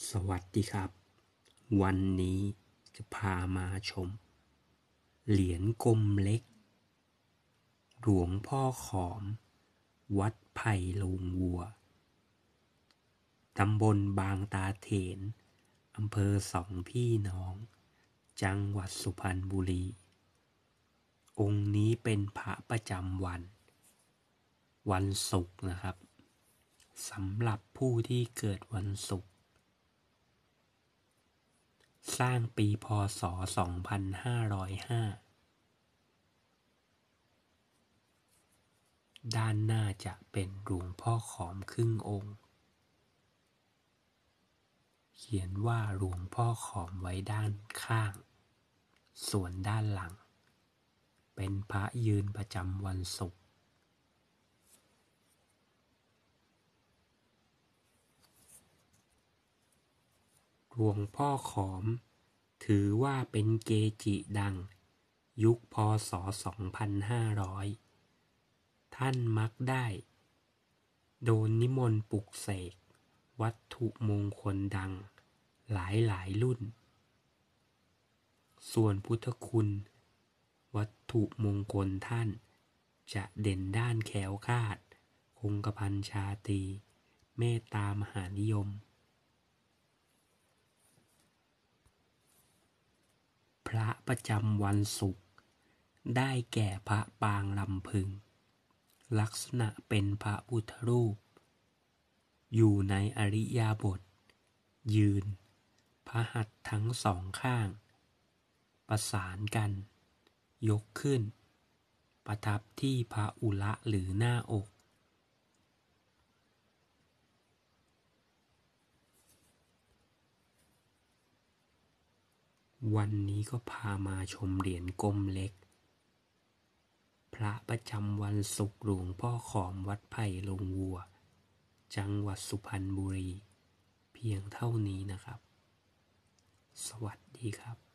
สวัสดีครับ วันนี้จะพามาชมเหรียญกลมเล็กหลวงพ่อขอมวัดไผ่โรงวัวตำบลบางตาเถนอำเภอสองพี่น้องจังหวัดสุพรรณบุรีองค์นี้เป็นพระประจำวันศุกร์นะครับสำหรับผู้ที่เกิดวันศุกร์สร้างปีพ.ศ. 2505ด้านหน้าจะเป็นหลวงพ่อขอมครึ่งองค์เขียนว่าหลวงพ่อขอมไว้ด้านข้างส่วนด้านหลังเป็นพระยืนประจำวันศุกร์หลวงพ่อขอมถือว่าเป็นเกจิดังยุคพ.ศ. 2500ท่านมักได้โดนนิมนต์ปลุกเสกวัตถุมงคลดังหลายรุ่นส่วนพุทธคุณวัตถุมงคลท่านจะเด่นด้านแคล้วคลาดคงกระพันชาตรีเมตตามหานิยมพระประจำวันศุกร์ได้แก่พระปางลำพึงลักษณะเป็นพระพุทธรูปอยู่ในอริยบทยืนพระหัตถ์ทั้งสองข้างประสานกันยกขึ้นประทับที่พระอุระหรือหน้าอกวันนี้ก็พามาชมเหรียญกลมเล็กพระประจำวันศุกร์หลวงพ่อขอมวัดไผ่โรงวัวจังหวัดสุพรรณบุรีเพียงเท่านี้นะครับสวัสดีครับ